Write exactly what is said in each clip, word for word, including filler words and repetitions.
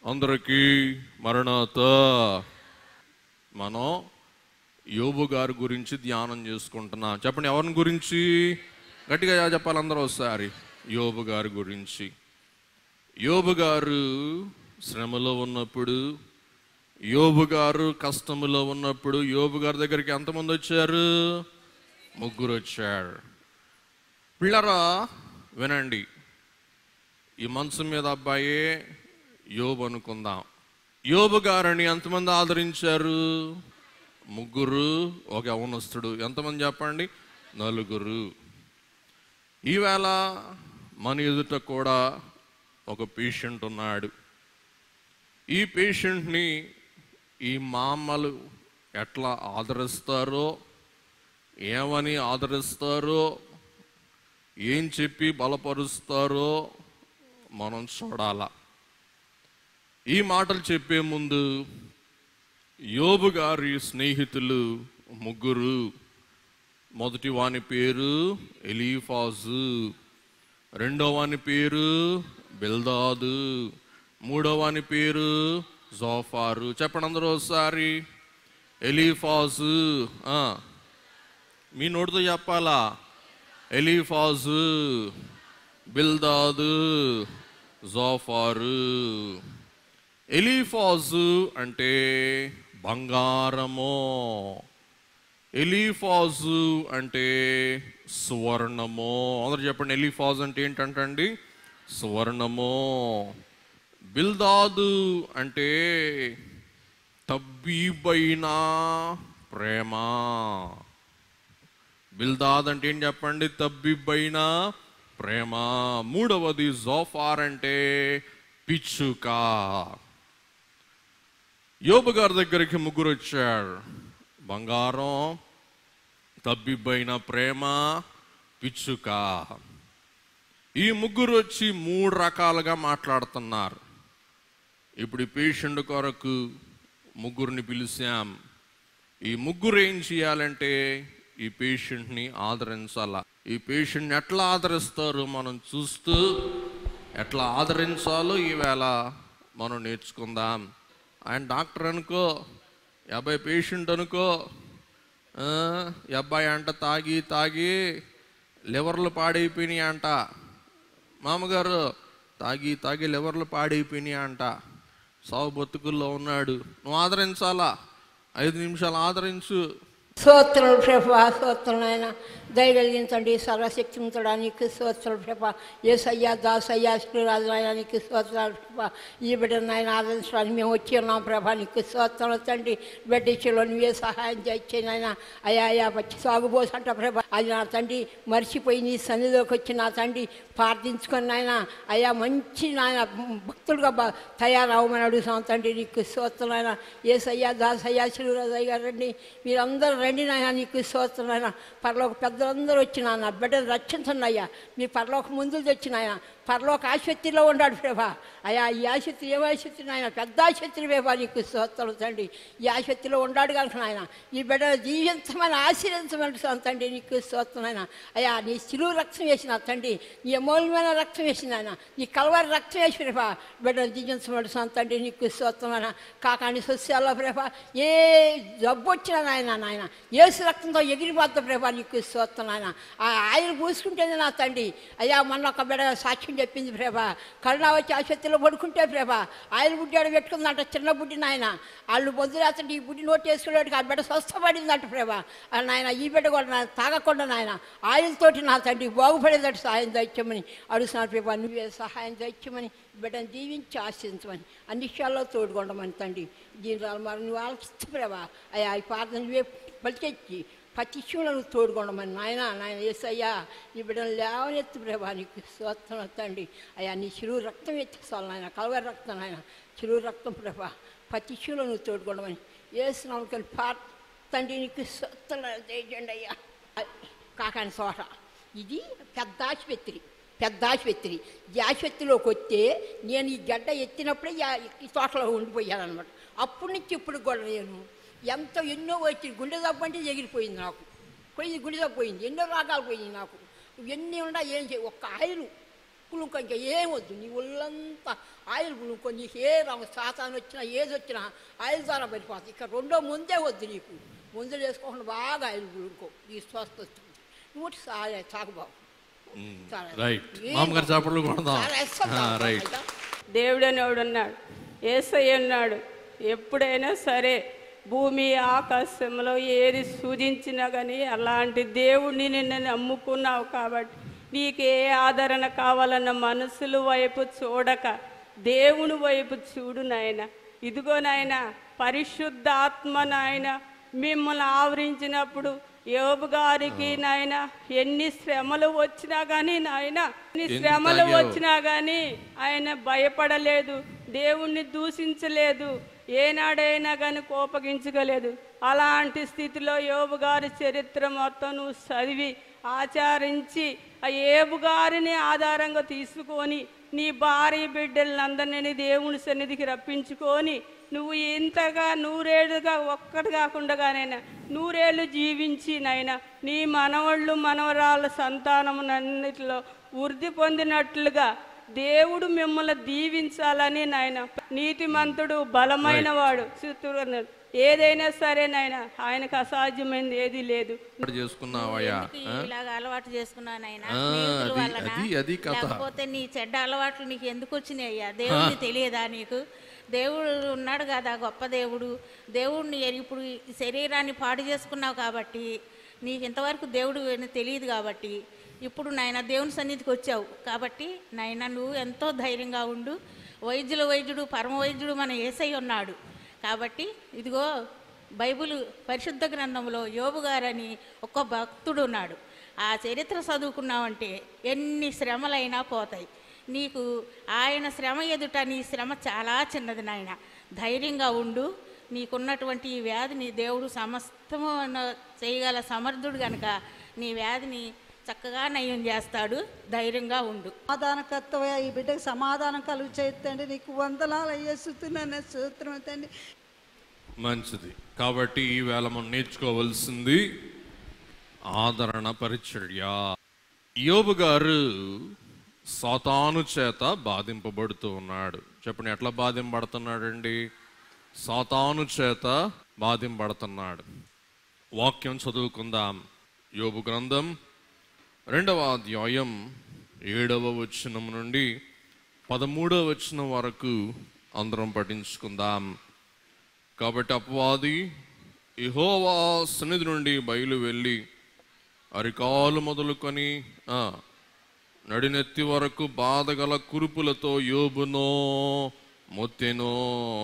అందరికీ మరణాత. మనం యోబు గారి గురించి ధ్యానం చేసుకుంటున్నాం. చెప్పండి, ఎవరిని గురించి? గట్టిగా చెప్పాలి అందరూ ఒకసారి. యోబు గారి గురించి. యోబు గారు శ్రమలో ఉన్నప్పుడు, యోబు గారు కష్టములో ఉన్నప్పుడు యోబు గారి దగ్గరికి ఎంతమంది వచ్చారు? ముగ్గురు వచ్చారు. పిల్లరా వినండి, ఈ మనసు మీద అబ్బాయే యోబు అనుకుందాం. యోబు గారిని ఎంతమంది ఆదరించారు? ముగ్గురు, ఒక యవనస్తుడు. ఎంతమంది చెప్పండి? నలుగురు. ఈవేళ మన ఎదుట కూడా ఒక పేషెంట్ ఉన్నాడు. ఈ పేషెంట్ని ఈ మామలు ఎట్లా ఆదరిస్తారో, ఏమని ఆదరిస్తారో, ఏం చెప్పి బలపరుస్తారో మనం చూడాల. ఈ మాటలు చెప్పే ముందు యోబు గారి స్నేహితులు ముగ్గురు. మొదటి వాని పేరు ఎలీఫాజు, రెండో వాని పేరు బిల్దాదు, మూడో వాని పేరు జోఫారు. చెప్పండి అందరూ ఒకసారి. ఎలీఫాజు, మీ నోటితో చెప్పాలా? ఎలీఫాజు, బిల్దాదు, జోఫారు. ఎలీఫాజు అంటే బంగారము, ఎలీఫాజు అంటే సువర్ణము. అందరూ చెప్పండి, ఎలీఫాజు అంటే ఏంటంటండి? సువర్ణము. బిల్దాదు అంటే తబ్బీబైన ప్రేమ. బిల్దాద్ అంటే ఏం చెప్పండి? తబ్బీబైన ప్రేమ. మూడవది జోఫార్ అంటే పిచ్చుక. యోబు గారి దగ్గరికి ముగ్గురు వచ్చారు. బంగారం, తబ్బిబ్బైన ప్రేమ, పిచ్చుక. ఈ ముగ్గురు వచ్చి మూడు రకాలుగా మాట్లాడుతున్నారు. ఇప్పుడు ఈ పేషెంట్ కొరకు ముగ్గురిని పిలిచాం. ఈ ముగ్గురు ఏం చేయాలంటే ఈ పేషెంట్ని ఆదరించాల. ఈ పేషెంట్ని ఎట్లా ఆదరిస్తారో మనం చూస్తూ, ఎట్లా ఆదరించాలో ఈవేళ మనం నేర్చుకుందాం. ఆయన డాక్టర్ అనుకో, ఈ అబ్బాయి పేషెంట్ అనుకో. ఈ అబ్బాయి అంట తాగి తాగి లివర్లు పాడైపోయినాయి అంట. మామగారు తాగి తాగి లివర్లు పాడైపోయినాయి అంట. సావు బతుకుల్లో ఉన్నాడు. నువ్వు ఆదరించాలా? ఐదు నిమిషాలు ఆదరించు. స్తోత్రాలు ప్రభా, స్తోత్రాలు ఆయన. దయగలిగించండి సర్వశక్తివంతుడానికి స్తోత్రాలు ప్రభా. యేసయ్యా, దాసయ్యా, శ్రీరాజు నాయన నీకు స్తోత్రాలు ప్రభా. ఈ బిడ్డను ఆయన ఆదరించడానికి మేము వచ్చి ఉన్నాం ప్రభా. నీకు స్తోత్రాలు తండ్రి. బిడ్డ ఇచ్చేలో నువ్వే సహాయం చేయించాను ఆయన. అయా అయా వచ్చి సాగుబోసంట ప్రభా. అది నా తండ్రి మర్చిపోయి నీ సన్నిధిలోకి వచ్చి నా తండ్రి ప్రార్థించుకొని ఆయన అయా మంచి నాయన భక్తుడుగా బా తయారవమని అడుగుతాం తండ్రి. నీకు స్తోత్రాలు ఆయన. యేసయ్యా, దాసయ్యా, శ్రీరాజు అయ్యా రండి, మీరందరూ రండి నాయన. నీకు స్తోత్రం నాయన. పరలోక పెద్దలందరూ వచ్చిన నా బిడ్డను రక్షించండి అయ్యా. మీ పరలోక ముందులు తెచ్చిన ఆయన పరలోక ఆసుపత్రిలో ఉన్నాడు ప్రభా. అయా ఈ ఆసుపత్రి ఏం ఆసుపత్రి నాయన? పెద్ద ఆసుపత్రి ప్రభా. నీకు స్తోత్రం తండ్రి. ఈ ఆసుపత్రిలో ఉన్నాడు కనుక నాయన ఈ బిడ్డను జీవించమని ఆశీర్వించమని తండ్రి. నీకు స్తోత్రం నాయన. అయా నీ సిలువ రక్తం వేసిన తండ్రి, నీ అమూల్యమైన రక్తం వేసిన ఆయన, నీ కలవారి రక్తం వేసి ప్రభా బిడ్డను జీవించమని తండ్రి. నీకు స్తోత్రం నాయన. కాకాని సస్యాల్లో ప్రభా ఏ జబ్బు వచ్చినా నాయన నాయన ఏసు రక్తంతో ఎగిరిపోద్ద ప్రభా. నీకు స్తోత్రం నాయన. ఆ ఆయన పూసుకుంటేనే నా తండ్రి. అయ్యా మొన్న ఒక బిడ్డ సాక్ష్యం చెప్పింది ప్రభా. కరుణ వచ్చి ఆసుపత్రిలో పడుకుంటే ప్రభా ఆయన బుడ్డి ఆడ పెట్టుకుందంట, చిన్న బుడ్డి నాయన. వాళ్ళు బొద్దులేతంటే ఈ బుడ్డి నోటు వేసుకునేటికి ఆ బిడ్డ స్వస్థపడిందంట ప్రభా. నాయన ఈ బిడ్డ కూడా నా తాగకుండా నాయన ఆయనతోటి నా తండ్రి బాగుపడేదట సహాయం దయచమని అడుగుతున్నాను ప్రభా. నువ్వే సహాయం దయచమని బిడ్డను దీవించి ఆశించమని అన్ని విషయాల్లో తోడుకొండమని తండ్రి. దీని మరి నువ్వు ఆలోచిస్తూ ప్రభా అయ్యా ఈ ప్రార్థన నువ్వే పలికెచ్చి ప్రతి విషయంలో నువ్వు తోడుకొండమని నాయన. నాయన యేసయ్యా నీ బిడ్డను లేవనెత్తు ప్రభా. నీకు స్తోత్రం తండ్రి. అయ్యా నీ చిరువు రక్తం ఎత్తిస్తాను నాయన, కలవరి రక్తం నాయన, చిరువు రక్తం ప్రభా. ప్రతి విషయంలో నువ్వు తోడుకొండమని వేస్తున్నాను కానీ పాట తండ్రి. నీకు స్తోత్రం చేయండి అయ్యా. కాకాని తోట ఇది పెద్ద ఆసుపత్రి, పెద్ద ఆసుపత్రి. ఈ ఆసుపత్రిలోకి వస్తే నేను ఈ గడ్డ ఎత్తినప్పుడే ఈ తోటలో ఉండిపోయాను అనమాట. అప్పటి నుంచి ఇప్పుడు కూడా నేను ఎంత ఎన్నో వచ్చి గుండె జబ్బు అంటే ఎగిరిపోయింది నాకు. పోయింది గుండె జబ్బు పోయింది, ఎన్నో రాగాలు పోయింది నాకు. ఎన్ని ఉన్నా ఏం చేయ ఒక్క ఆయిలు పులుకో, ఇంకా ఏం వద్దు. నీ ఒళ్ళంతా ఆయిల్ పులుకో. నీకు ఏ రంగు శాతాన్ని వచ్చినా ఏది వచ్చినా ఆయిల్ ద్వారా పడిపోతుంది. ఇక రెండో ముందే వద్దు నీకు. ముందు వేసుకోకుండా బాగా ఆయిల్ పులుకో, నీ స్వస్థ వస్తుంది. నువ్వు చాలా చాకుబాబు. దేవుడు అనేవాడు ఉన్నాడు, యేసయ్య ఉన్నాడు. ఎప్పుడైనా సరే భూమి ఆకాశంలో ఏది సూచించినా కానీ అలాంటి దేవుడిని నిన్ను నమ్ముకున్నావు కాబట్టి నీకు ఏ ఆదరణ కావాలన్న మనసుల వైపు చూడక దేవుని వైపు చూడు నాయన. ఇదిగో నాయన, పరిశుద్ధాత్మ నాయన మిమ్మల్ని ఆవరించినప్పుడు యోబు గారికి నాయన ఎన్ని శ్రమలు వచ్చినా కానీ నాయన ఎన్ని శ్రమలు వచ్చినా కానీ ఆయన భయపడలేదు, దేవుణ్ణి దూషించలేదు, ఏనాడైనా కానీ కోపగించగలేదు. అలాంటి స్థితిలో యోబు గారి చరిత్ర మొత్తం నువ్వు చదివి ఆచరించి ఆ యోబు గారిని ఆధారంగా తీసుకొని నీ భార్య బిడ్డలందరినీ దేవుని సన్నిధికి రప్పించుకొని నువ్వు ఇంతగా నూరేళ్ళుగా ఒక్కటి కాకుండానైనా నూరేళ్ళు జీవించి నైనా నీ మనవళ్ళు మనవరాళ్ళ సంతానమునన్నిటిలో వృద్ధి పొందినట్లుగా దేవుడు మిమ్మల్ని దీవించాలని నాయన. నీతిమంతుడు బలమైన వాడు చిత్తూరు ఏదైనా సరే నాయన, ఆయనకు అసాధ్యమైనది ఏది లేదు. ఇలాగ అలవాటు చేసుకున్నానైనా, లేకపోతే నీ చెడ్డ అలవాట్లు నీకు ఎందుకు వచ్చినాయి అయ్యా? దేవుడిని తెలియదా నీకు? దేవుడు ఉన్నాడు కదా, గొప్ప దేవుడు. దేవుడిని ఇప్పుడు శరీరాన్ని పాడు చేసుకున్నావు కాబట్టి నీకు ఇంతవరకు దేవుడు తెలియదు కాబట్టి ఇప్పుడు నాయన దేవుని సన్నిధికి వచ్చావు కాబట్టి నాయన నువ్వు ఎంతో ధైర్యంగా ఉండు. వైద్యుల వైద్యుడు పరమ వైద్యుడు మన యేసయ్య ఉన్నాడు కాబట్టి ఇదిగో బైబిల్ పరిశుద్ధ గ్రంథంలో యోబు గారని ఒక భక్తుడు ఉన్నాడు. ఆ చరిత్ర చదువుకున్నావంటే ఎన్ని శ్రమలైనా పోతాయి. నీకు ఆయన శ్రమ ఎదుట నీ శ్రమ చాలా చిన్నది నాయన. ధైర్యంగా ఉండు. నీకున్నటువంటి ఈ వ్యాధిని దేవుడు సమస్తము చేయగల సమర్థుడు కనుక నీ వ్యాధిని చక్కగా నయం చేస్తాడు. ధైర్యంగా ఉండు. సమాధానకర్తవ, ఈ బిడ్డకు సమాధానం కలుగు చేయండి. నీకు వందనాలు అయ్యేస్తున్నాను సూత్రం తండ్రి. మంచిది. కాబట్టి ఈవేళ మనం నేర్చుకోవాల్సింది ఆదరణ పరిచర్య. యోబు గారు సాతాను చేత బాధింపబడుతూ ఉన్నాడు. చెప్పండి, ఎట్లా బాధింపబడుతున్నాడండి? సాతాను చేత బాధింపబడుతున్నాడు. వాక్యం చదువుకుందాం. యోబు గ్రంథం రెండవ అధ్యాయం ఏడవ వచనం నుండి పదమూడవ వచనం వరకు అందరం పఠించుకుందాం. కాబట్టి అపవాది యెహోవా సన్నిధి నుండి బయలు వెళ్ళి అరికాలు మొదలుకొని నడినెత్తి వరకు బాధగల కురుపులతో యోబునో మొత్తెనో.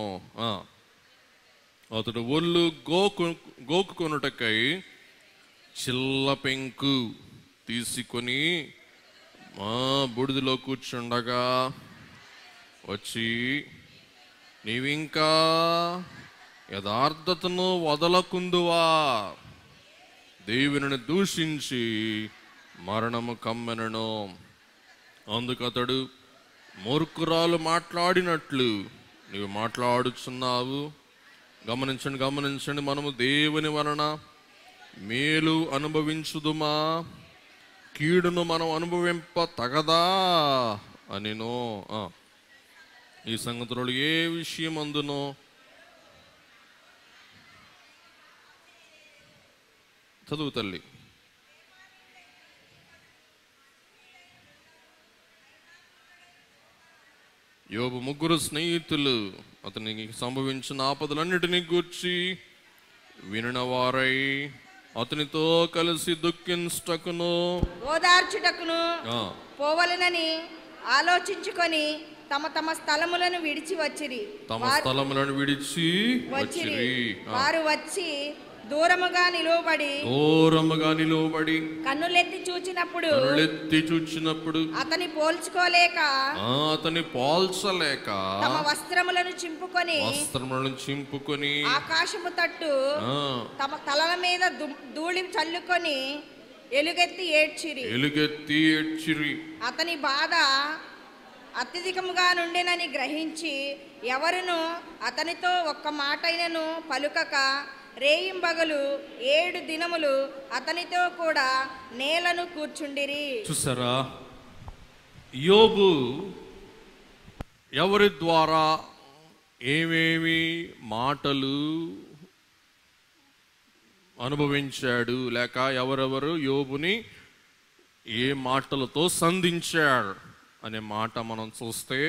అతడు ఒళ్ళు గోకు గోకుకొనుటకై చిల్ల పెంకు తీసుకొని మా బుడిదిలో కూర్చుండగా వచ్చి నీవింకా యథార్థతను వదలకుందువా, దేవుని దూషించి మరణము కమ్మెనను. అందుకతడు మూర్ఖురాలు మాట్లాడినట్లు నీవు మాట్లాడుచున్నావు. గమనించండి గమనించండి మనము దేవుని వలన మేలు అనుభవించుదుమా, కీడును మనం అనుభవింప తగదా అనినో. ఈ సంగతులు ఏ విషయం అందునో చదువు తల్లి. యోబు ముగ్గురు స్నేహితులు అతనికి సంభవించిన ఆపదలన్నిటినీ గూర్చి వినవారై అతనితో కలిసి దుఃఖించుటకును ఓదార్చుటకును పోవలనని ఆలోచించుకొని తమ తమ స్థలములను విడిచి వచ్చిరి. తమ స్థలములను విడిచి వచ్చిరి. వారు వచ్చి దూరముగా నిలువబడి దూరముగా నిలువబడి కన్నులెత్తి చూచినప్పుడు కన్నులెత్తి చూచినప్పుడు అతని పోల్చుకోలేక అతని పోల్చలేక తమ వస్త్రములను చింపుకొని వస్త్రములను చింపుకొని ఆకాశము తట్టు తమ తలల మీద ధూళి చల్లుకొని ఎలుగెత్తి ఏడ్చిరి ఎలుగెత్తి ఏడ్చిరి. అతని బాధ అత్యధికముగా నుండెనని గ్రహించి ఎవరును అతనితో ఒక్క మాటైనను పలుకక రేయింబగలు ఏడు దినములు అతనితో కూడా నేలను కూర్చుండిరి. చూసారా, యోబు ఎవరి ద్వారా ఏమేమి మాటలు అనుభవించాడు, లేక ఎవరెవరు యోబుని ఏ మాటలతో సంధించాడు అనే మాట మనం చూస్తే,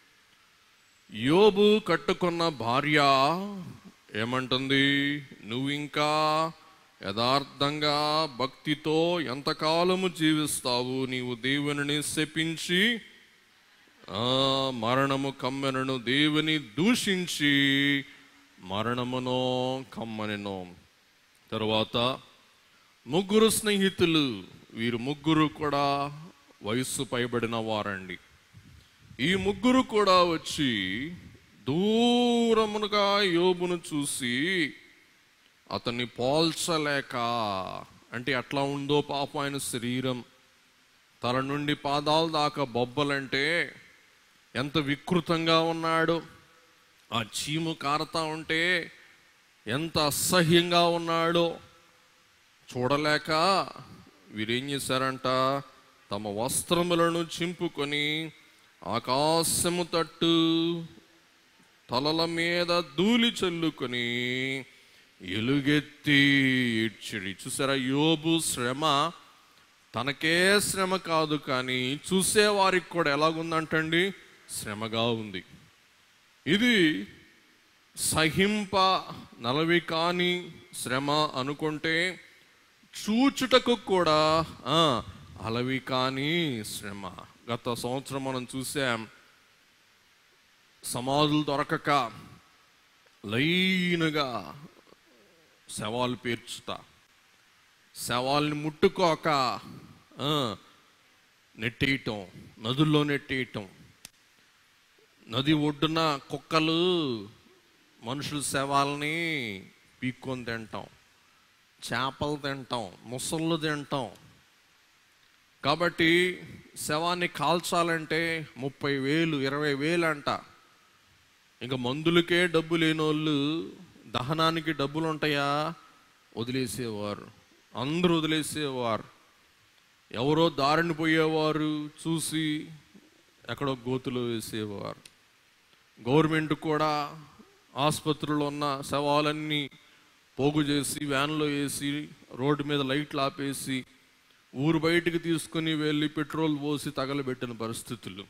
యోబు కట్టుకున్న భార్య ఏమంటుంది? నువ్వు ఇంకా యథార్థంగా భక్తితో ఎంతకాలము జీవిస్తావు? నీవు దేవుని శపించి ఆ మరణము కమ్మెనను, దేవుని దూషించి మరణమునో కమ్మనెనో. తరువాత ముగ్గురు స్నేహితులు, వీరు ముగ్గురు కూడా వయస్సు పైబడిన వారండి. ఈ ముగ్గురు కూడా వచ్చి దూరమునుగా యోబును చూసి అతన్ని పోల్చలేక, అంటే అట్లా ఉందో పాప ఆయన శరీరం, తల నుండి పాదాల దాకా బొబ్బలంటే ఎంత వికృతంగా ఉన్నాడు, ఆ చీము కారతా ఉంటే ఎంత అసహ్యంగా ఉన్నాడో చూడలేక వీరేం చేశారంట? తమ వస్త్రములను చింపుకొని ఆకాశము తట్టు తలల మీద ధూళి చల్లుకొని ఎలుగెత్తి ఏడ్చిరి. చూసారా, యోబు శ్రమ తనకే శ్రమ కాదు, కానీ చూసేవారికి కూడా ఎలాగుందంటండి? శ్రమగా ఉంది. ఇది సహింప నలవి కాని శ్రమ అనుకుంటే, చూచుటకు కూడా అలవి కాని శ్రమ. గత సంవత్సరం మనం చూసాం, సమాధులు దొరకక లైనుగా శవాలు పేర్చుతా, శవాల్ని ముట్టుకోక నెట్టేయటం, నదుల్లో నెట్టేయటం, నది ఒడ్డున కుక్కలు మనుషుల శవాల్ని పీక్కొని తింటాం, చేపలు తింటాం, ముసళ్ళు తింటాం. కాబట్టి శవాన్ని కాల్చాలంటే ముప్పై వేలు ఇరవై వేలు అంట. ఇంకా మందులకే డబ్బు లేని వాళ్ళు దహనానికి డబ్బులు ఉంటాయా? వదిలేసేవారు, అందరూ వదిలేసేవారు. ఎవరో దారిని పోయేవారు చూసి ఎక్కడో గోతులో వేసేవారు. గవర్నమెంట్ కూడా ఆసుపత్రిలో ఉన్న శవాలన్నీ పోగు చేసి వ్యాన్లో వేసి రోడ్డు మీద లైట్లు ఆపేసి ఊరు బయటికి తీసుకుని వెళ్ళి పెట్రోల్ పోసి తగలబెట్టిన పరిస్థితులు.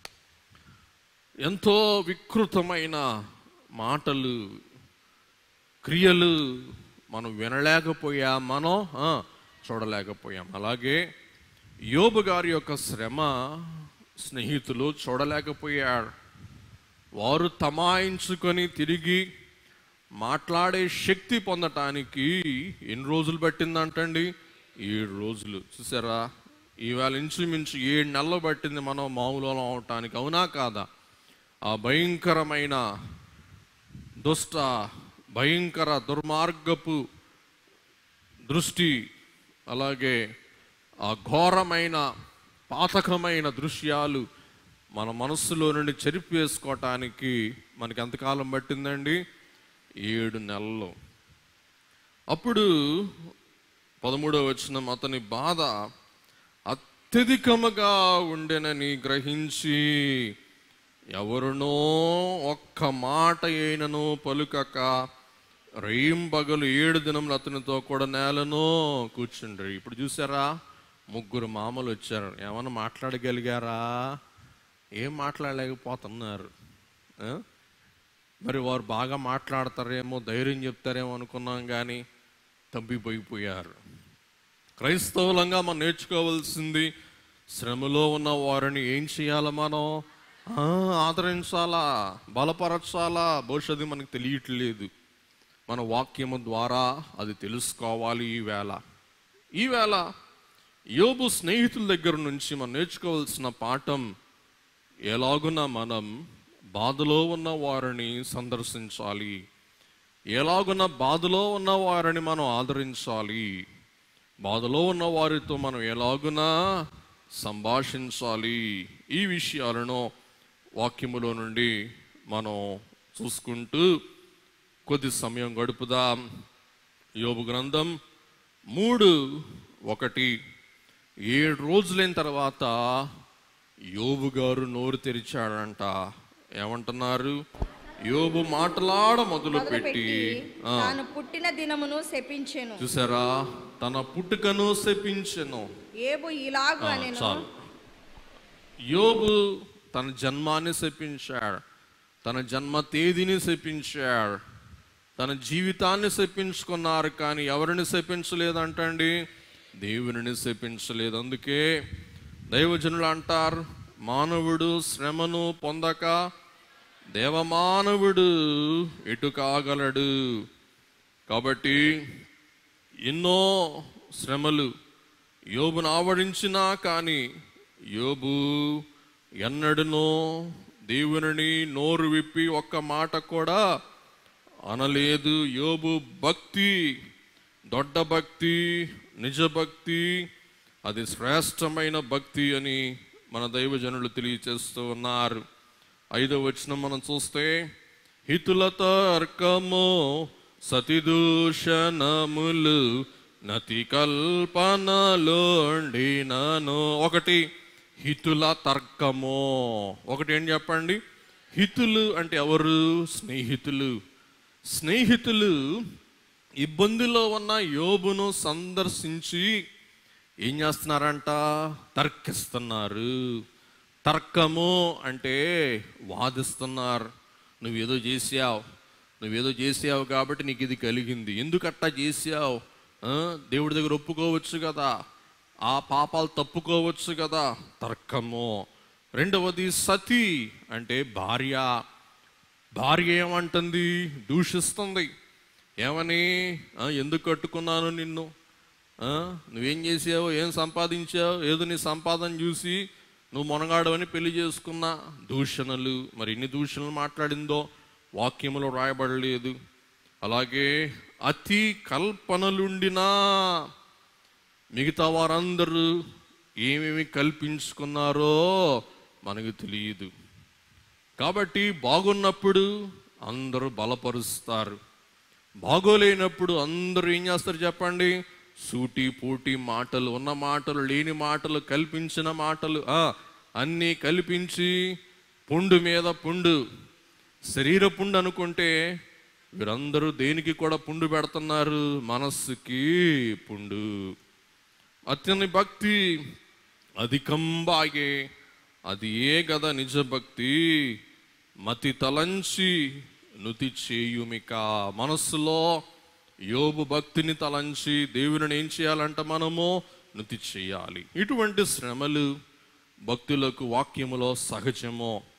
ఎంతో వికృతమైన మాటలు, క్రియలు మనం వినలేకపోయాం, మనం చూడలేకపోయాం. అలాగే యోబు గారి యొక్క శ్రమ స్నేహితులు చూడలేకపోయారు. వారు తమాయించుకొని తిరిగి మాట్లాడే శక్తి పొందటానికి ఎన్ని రోజులు పట్టిందంటండి? ఏడు రోజులు. చూసారా, ఈవేళ ఇంచుమించు ఏడు నెలలు పట్టింది మనం మామూలు అవటానికి, అవునా కాదా? ఆ భయంకరమైన దుష్ట భయంకర దుర్మార్గపు దృష్టి, అలాగే ఆ ఘోరమైన పాతకమైన దృశ్యాలు మన మనస్సులో నుండి చెరిపేసుకోవటానికి మనకి ఎంతకాలం పట్టిందండి? ఏడు నెలలు. అప్పుడు పదమూడవ వచనం, అతని బాధ అత్యధికముగా ఉండెనని గ్రహించి ఎవరునో ఒక్క మాట అయినను పలుకక రేయింబగలు ఏడు దినములు అతనితో కూడా నేలను కూర్చుండ్రి. ఇప్పుడు చూసారా, ముగ్గురు మామలు వచ్చారు. ఏమన్నా మాట్లాడగలిగారా? ఏం మాట్లాడలేకపోతున్నారు. మరి వారు బాగా మాట్లాడతారేమో, ధైర్యం చెప్తారేమో అనుకున్నాం, కానీ తప్పిపోయిపోయారు. క్రైస్తవులంగా మనం నేర్చుకోవాల్సింది, శ్రమలో ఉన్న వారిని ఏం చేయాలి? మనం ఆదరించాలా, బలపరచాలా. భవిష్యత్తు మనకు తెలియట్లేదు, మన వాక్యము ద్వారా అది తెలుసుకోవాలి. ఈవేళ ఈవేళ యోబు స్నేహితుల దగ్గర నుంచి మనం నేర్చుకోవాల్సిన పాఠం, ఎలాగున మనం బాధలో ఉన్న వారిని సందర్శించాలి, ఎలాగున బాధలో ఉన్న వారిని మనం ఆదరించాలి, బాధలో ఉన్న వారితో మనం ఎలాగున సంభాషించాలి. ఈ విషయాలను వాక్యములో నుండి మనం చూసుకుంటూ కొద్ది సమయం గడుపుదాం. యోబు గ్రంథం మూడు ఒకటి, ఏడు రోజులైన తర్వాత యోబు గారు నోరు తెరిచాడంట. ఏమంటున్నారు? యోబు మాటలాడ మొదలు పెట్టి తాను పుట్టిన దినమును శపించెను. చూసారా? తన పుట్టుకను శపించెను. యోబు ఇలాగు అనెను. చాలు. యోబు తన జన్మాన్ని శపించాడు, తన జన్మ తేదీని శపించాడు, తన జీవితాన్ని శపించుకున్నారు. కానీ ఎవరిని శపించలేదంటండి? దేవుని శపించలేదు. అందుకే దైవజనులు అంటారు, మానవుడు శ్రమను పొందక దేవమానవుడు ఎటు కాగలడు. కాబట్టి ఎన్నో శ్రమలు యోబును ఆవరించినా కానీ యోబు ఎన్నడనో దేవుని నోరు విప్పి ఒక్క మాట కూడా అనలేదు. యోబు భక్తి దొడ్డ భక్తి, నిజ భక్తి, అది శ్రేష్టమైన భక్తి అని మన దైవజనులు తెలియచేస్తూ ఉన్నారు. ఐదవ వచనం మనం చూస్తే, హితుల తర్కము సతిదూషణములు నతి కల్పనలోండినను. ఒకటి హితుల తర్కము. ఒకటి ఏం చెప్పండి? హితులు అంటే ఎవరు? స్నేహితులు. స్నేహితులు ఇబ్బందిలో ఉన్న యోబును సందర్శించి ఏం చేస్తున్నారంట? తర్కిస్తున్నారు. తర్కము అంటే వాదిస్తున్నారు. నువ్వేదో చేసావు, నువ్వేదో చేసావు కాబట్టి నీకు ఇది కలిగింది, ఎందుకట్టా చేసావు? దేవుడి దగ్గర ఒప్పుకోవచ్చు కదా, ఆ పాపాలు తప్పుకోవచ్చు కదా. తర్కము. రెండవది సతి అంటే భార్య. భార్య ఏమంటుంది? దూషిస్తుంది. ఏమని? ఎందుకు కట్టుకున్నాను నిన్ను, నువ్వేం చేసావు, ఏం సంపాదించావు, ఏదో నీ సంపాదన చూసి నువ్వు మొనగాడవని పెళ్లి చేసుకున్నా. దూషణలు. మరి ఎన్ని దూషణలు మాట్లాడిందో వాక్యములో రాయబడలేదు. అలాగే అతి కల్పనలుండినా మిగతా వారందరూ ఏమేమి కల్పించుకున్నారో మనకు తెలియదు. కాబట్టి బాగున్నప్పుడు అందరూ బలపరుస్తారు, బాగోలేనప్పుడు అందరూ ఏం చేస్తారు చెప్పండి? సూటి పూటి మాటలు, ఉన్న మాటలు, లేని మాటలు, కల్పించిన మాటలు అన్నీ కల్పించి పుండు మీద పుండు, శరీర పుండు అనుకుంటే వీరందరూ దేనికి కూడా పుండు పెడుతున్నారు? మనస్సుకి పుండు. అతని భక్తి అధికం బాగే, అది ఏ గద నిజ భక్తి, మతి తలంచి నుతి చేయుమిక. మనస్సులో యోబు భక్తిని తలంచి దేవుని ఏం చేయాలంట? మనము నుతి చేయాలి. ఇటువంటి శ్రమలు భక్తులకు వాక్యములో సహజమో.